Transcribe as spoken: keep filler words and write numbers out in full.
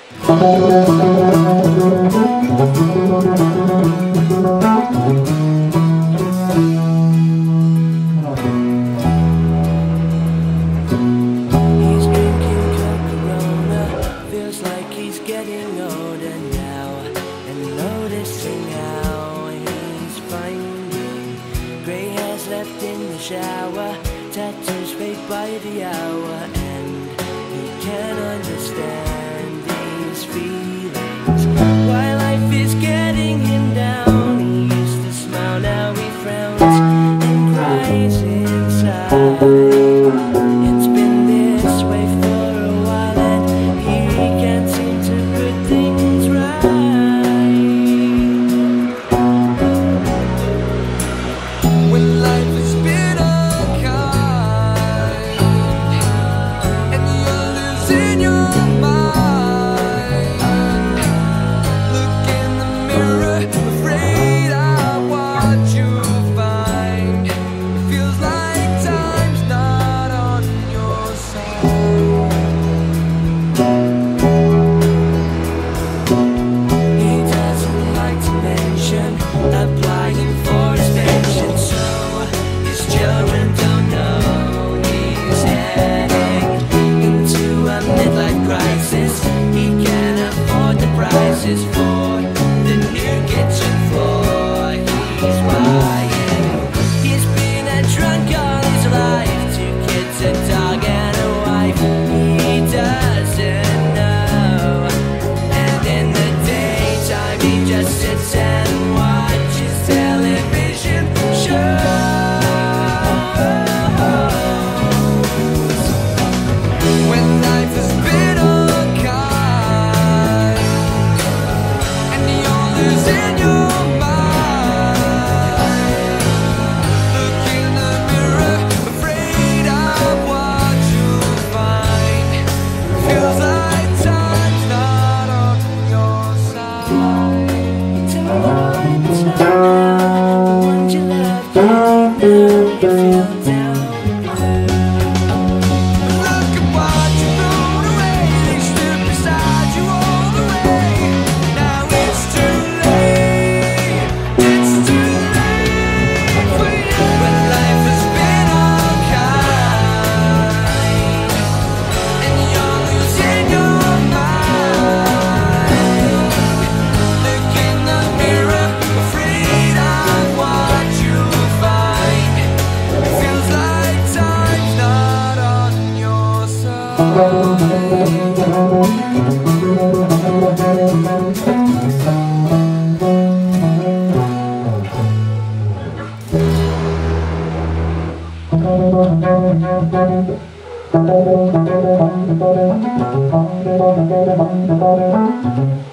Getting older now and noticing how he's finding grey hairs left in the shower, tattoos fade by the hour, and he can't understand these feelings. Why life is getting him down. He used to smile, now he frowns and cries inside. It's been this way for a while and he can't seem things right. When life has been unkind and you're losing your mind, look in the mirror, afraid of what you'll find. It feels like time's not on your side. Applying for his pension, so his children don't know he's heading into a midlife crisis. He can't afford the prices for the new kitchen floor he's buying. He's been a drunk all his life, two kids, a dog and a wife. He doesn't know, and in the daytime he just sits and watches television shows. When life has been unkind and you're losing your mind, look in the mirror, afraid of what you'll find. Feels like time's not on your side. It's now, the ones you love can't now you feel down. Look at what you thrown away, they stood beside you all the way. Now it's too late, it's too late for you. When life has been unkind and you're losing your mind, look in the mirror, afraid of what you'll find. It feels like time's not on your side. Thank you.